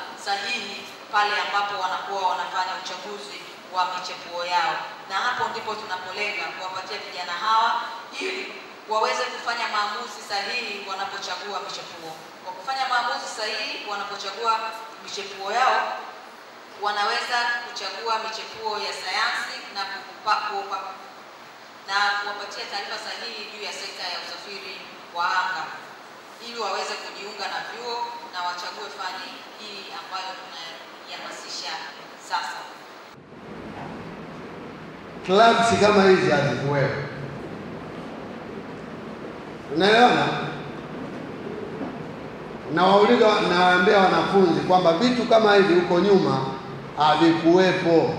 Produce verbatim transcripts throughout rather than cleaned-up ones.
sahihi pale ambapo wanakuwa wanafanya uchaguzi wa michepuo yao. Na hapo ndipo tunapolenga kuwapatia vijana hawa ili waweze kufanya maamuzi sahihi wanapochagua michepuo. Kwa kufanya maamuzi sahihi wanapochagua michepuo yao, wanaweza kuchagua michepuo ya sayansi na kukupa na kuwapatia taarifa sahihi juu ya sekta ya usafiri wa anga ili waweze kujiunga na vyuo na wachague fani hii ambayo tunaihamasisha sasa. Clubs kama hizi hazikuwepo. Unaelewana? Na wauliza nawaambia wanafunzi kwamba vitu kama hivi huko nyuma havikuwepo.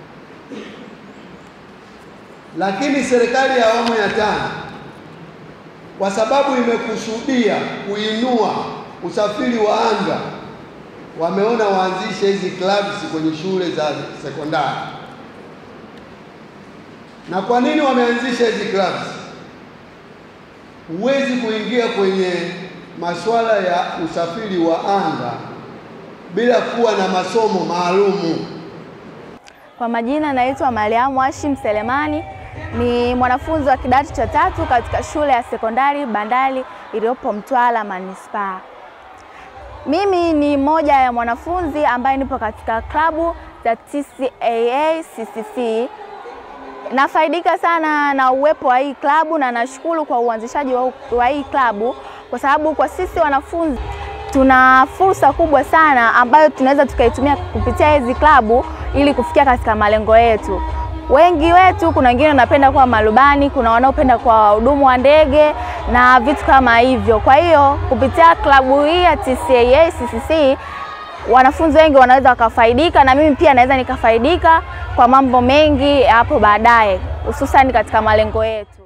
Lakini serikali ya awamu ya tano kwa sababu imekusudia kuinua usafiri wa anga, wameona waanzishe hizi clubs kwenye shule za sekondari. Na kwa nini wameanzisha hizi clubs? Huwezi kuingia kwenye masuala ya usafiri wa anga bila kuwa na masomo maalumu. Kwa majina naitwa Mariamu Hashim Selemani, ni mwanafunzi wa kidato cha tatu katika shule ya sekondari Bandari iliyopo Mtwara Manispaa. Mimi ni moja ya mwanafunzi ambaye nipo katika klabu za T C A A C C C. Nafaidika sana na uwepo wa hii klabu na nashukuru kwa uanzishaji wa hii klabu, kwa sababu kwa sisi wanafunzi tuna fursa kubwa sana ambayo tunaweza tukaitumia kupitia hizi klabu ili kufikia katika malengo yetu. Wengi wetu, kuna wengine wanapenda kuwa marubani, kuna wanaopenda kuwa wahudumu wa ndege na vitu kama hivyo. Kwa hiyo kupitia klabu hii ya T C A A C C C wanafunzi wengi wanaweza wakafaidika, na mimi pia naweza nikafaidika kwa mambo mengi hapo baadaye, hususan katika malengo yetu.